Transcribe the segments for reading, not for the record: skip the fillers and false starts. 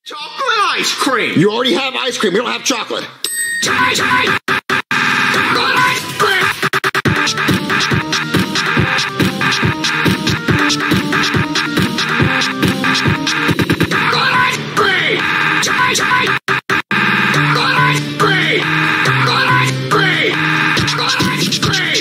Chocolate ice cream. You already have ice cream. We don't have chocolate. Chocolate ice cream. Chocolate ice cream. Chocolate ice cream. Chocolate ice cream. Chocolate ice cream. Chocolate ice cream. Chocolate ice cream.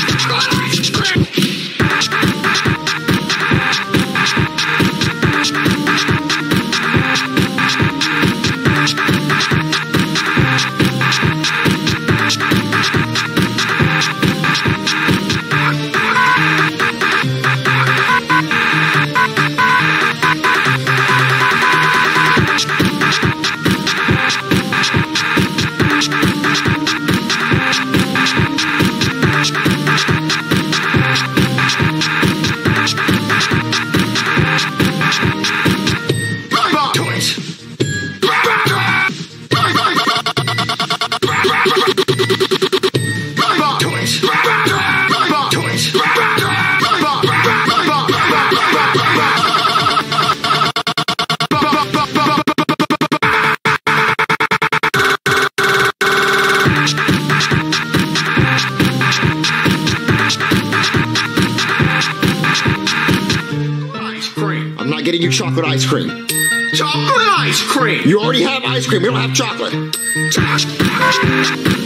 I'm not getting you chocolate ice cream. Chocolate ice cream. You already have ice cream. We don't have chocolate.